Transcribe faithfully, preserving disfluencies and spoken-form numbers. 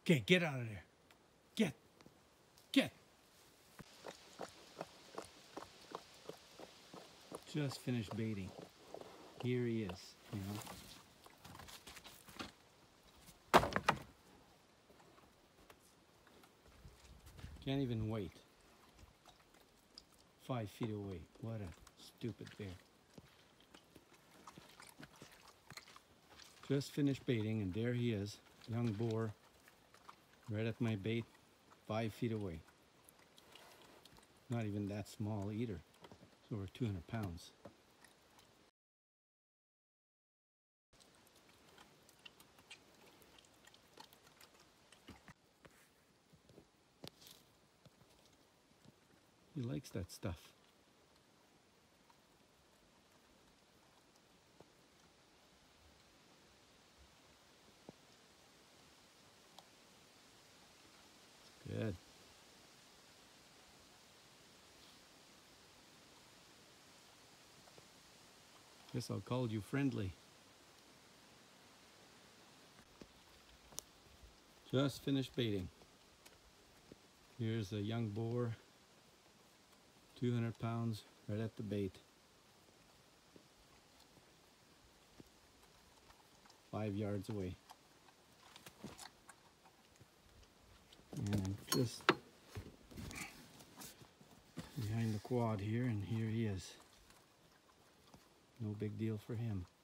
Okay, get out of there. Get. Get. Just finished baiting. Here he is, you know. Can't even wait. Five feet away. What a stupid bear. Just finished baiting and there he is, young boar, right at my bait, five feet away. Not even that small either. It's over two hundred pounds. He likes that stuff. Good. Guess I'll call you friendly. Just finished baiting. Here's a young boar, two hundred pounds, right at the bait. Five yards away. And just behind the quad here, and here he is. No big deal for him.